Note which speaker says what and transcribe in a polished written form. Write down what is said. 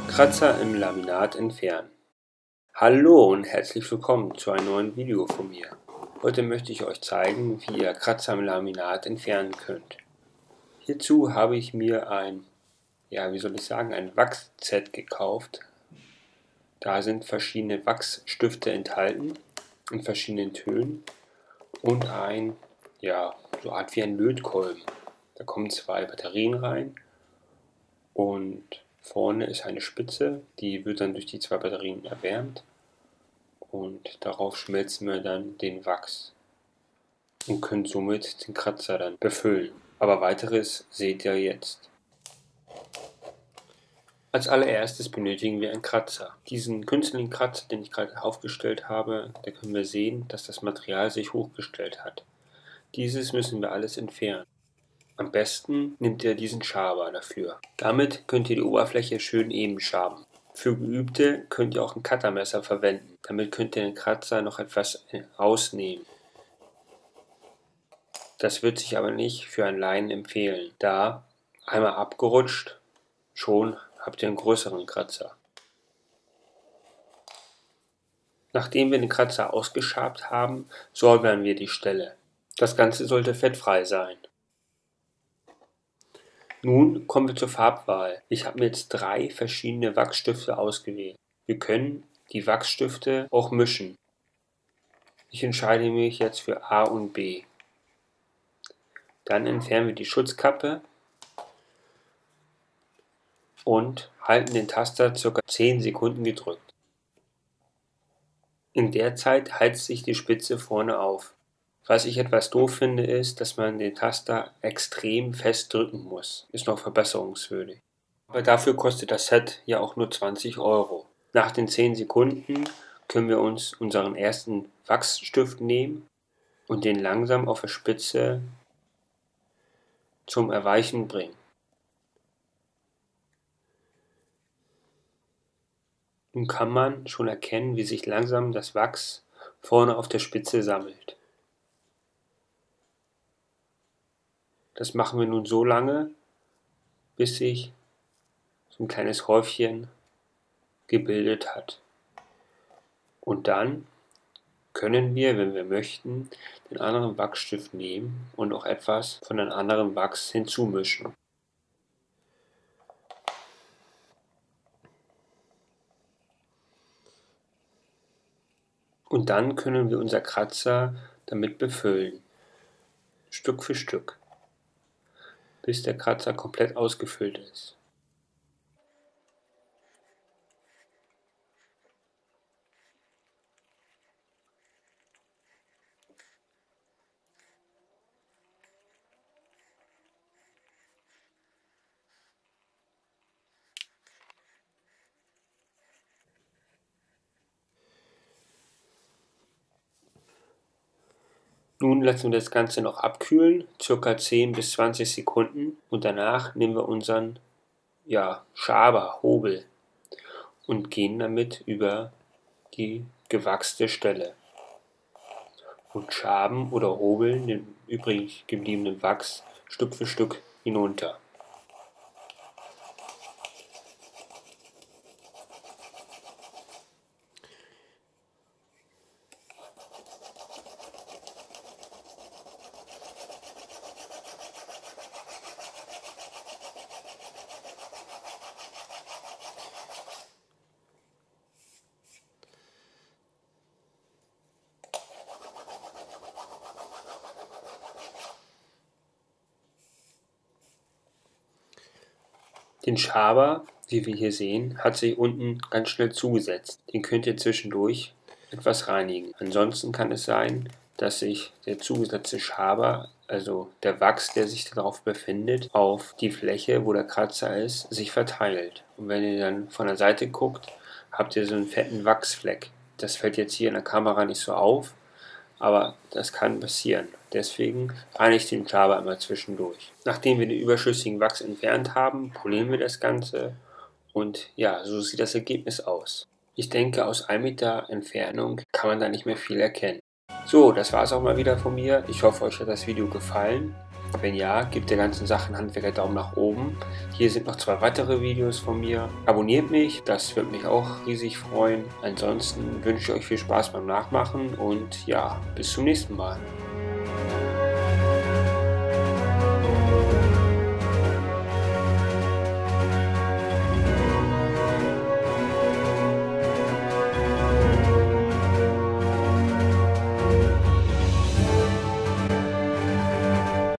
Speaker 1: Kratzer im Laminat entfernen. Hallo und herzlich willkommen zu einem neuen Video von mir. Heute möchte ich euch zeigen, wie ihr Kratzer im Laminat entfernen könnt. Hierzu habe ich mir ein Wachsset gekauft. Da sind verschiedene Wachsstifte enthalten in verschiedenen Tönen und so Art wie ein Lötkolben. Da kommen 2 Batterien rein und vorne ist eine Spitze, die wird dann durch die 2 Batterien erwärmt und darauf schmelzen wir dann den Wachs und können somit den Kratzer dann befüllen. Aber weiteres seht ihr jetzt. Als allererstes benötigen wir einen Kratzer. Diesen künstlichen Kratzer, den ich gerade aufgestellt habe, da können wir sehen, dass das Material sich hochgestellt hat. Dieses müssen wir alles entfernen. Am besten nehmt ihr diesen Schaber dafür. Damit könnt ihr die Oberfläche schön eben schaben. Für Geübte könnt ihr auch ein Cuttermesser verwenden. Damit könnt ihr den Kratzer noch etwas rausnehmen. Das wird sich aber nicht für einen Laien empfehlen, da einmal abgerutscht, schon habt ihr einen größeren Kratzer. Nachdem wir den Kratzer ausgeschabt haben, säubern wir die Stelle. Das Ganze sollte fettfrei sein. Nun kommen wir zur Farbwahl. Ich habe mir jetzt 3 verschiedene Wachsstifte ausgewählt. Wir können die Wachsstifte auch mischen. Ich entscheide mich jetzt für A und B. Dann entfernen wir die Schutzkappe und halten den Taster ca. 10 Sekunden gedrückt. In der Zeit heizt sich die Spitze vorne auf. Was ich etwas doof finde, ist, dass man den Taster extrem fest drücken muss. Ist noch verbesserungswürdig. Aber dafür kostet das Set ja auch nur 20 €. Nach den 10 Sekunden können wir uns unseren ersten Wachsstift nehmen und den langsam auf der Spitze zum Erweichen bringen. Nun kann man schon erkennen, wie sich langsam das Wachs vorne auf der Spitze sammelt. Das machen wir nun so lange, bis sich so ein kleines Häufchen gebildet hat. Und dann können wir, wenn wir möchten, den anderen Wachsstift nehmen und auch etwas von einem anderen Wachs hinzumischen. Und dann können wir unser Kratzer damit befüllen, Stück für Stück, bis der Kratzer komplett ausgefüllt ist. Nun lassen wir das Ganze noch abkühlen, ca. 10 bis 20 Sekunden, und danach nehmen wir unseren Schaber, Hobel, und gehen damit über die gewachste Stelle und schaben oder hobeln den übrig gebliebenen Wachs Stück für Stück hinunter. Den Schaber, wie wir hier sehen, hat sich unten ganz schnell zugesetzt. Den könnt ihr zwischendurch etwas reinigen. Ansonsten kann es sein, dass sich der zugesetzte Schaber, also der Wachs, der sich darauf befindet, auf die Fläche, wo der Kratzer ist, sich verteilt. Und wenn ihr dann von der Seite guckt, habt ihr so einen fetten Wachsfleck. Das fällt jetzt hier in der Kamera nicht so auf, aber das kann passieren. Deswegen reinige ich den Schaber immer zwischendurch. Nachdem wir den überschüssigen Wachs entfernt haben, polieren wir das Ganze und ja, so sieht das Ergebnis aus. Ich denke, aus 1 Meter Entfernung kann man da nicht mehr viel erkennen. So, das war es auch mal wieder von mir. Ich hoffe, euch hat das Video gefallen. Wenn ja, gebt der ganzen Sache einen Handwerker Daumen nach oben. Hier sind noch 2 weitere Videos von mir. Abonniert mich, das würde mich auch riesig freuen. Ansonsten wünsche ich euch viel Spaß beim Nachmachen und ja, bis zum nächsten Mal.